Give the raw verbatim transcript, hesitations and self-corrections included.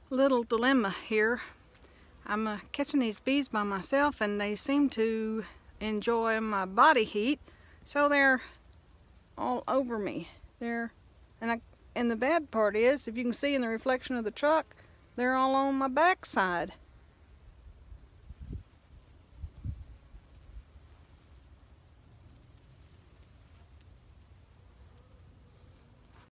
little dilemma here. I'm uh, catching these bees by myself and they seem to enjoy my body heat, so they're all over me. They're, and, I, and the bad part is, if you can see in the reflection of the truck, they're all on my backside.